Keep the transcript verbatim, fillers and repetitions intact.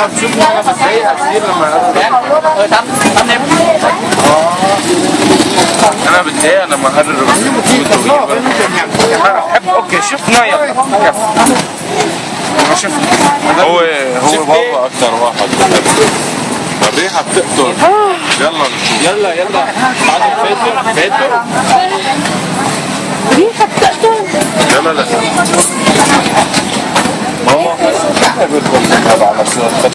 شوف انا بتضايق كتير لما اه تم تم انا بتضايق لما اقرر بحب. اوكي شوف نايا شوف هو هو بابا اكتر واحد بحبه. الريحه بتقتل. يلا نشوف. يلا يلا بعد فاتر فاتر ريحه بتقتل. يلا لا ماما بدكم تابع على